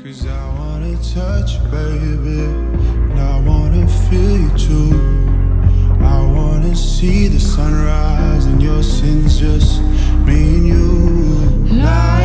'Cause I wanna touch you, baby, and I wanna feel you too. I wanna see the sunrise and your sins, just me and you.